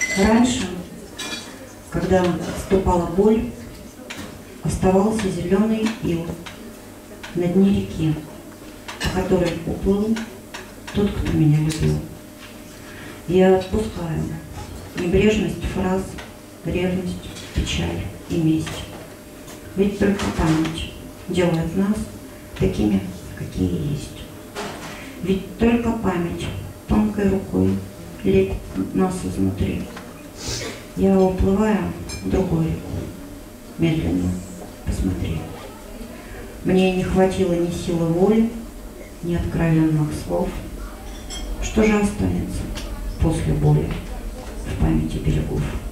Раньше, когда отступала боль, оставался зеленый ил на дне реки, по которой уплыл тот, кто меня любил. Я отпускаю небрежность фраз, ревность, печаль и месть. Ведь только память делает нас такими, какие есть. Ведь только память тонкой рукой лепит нас изнутри. Я уплываю в другую реку. Медленно посмотри. Мне не хватило ни силы воли, ни откровенных слов. Что же останется после боли в памяти берегов?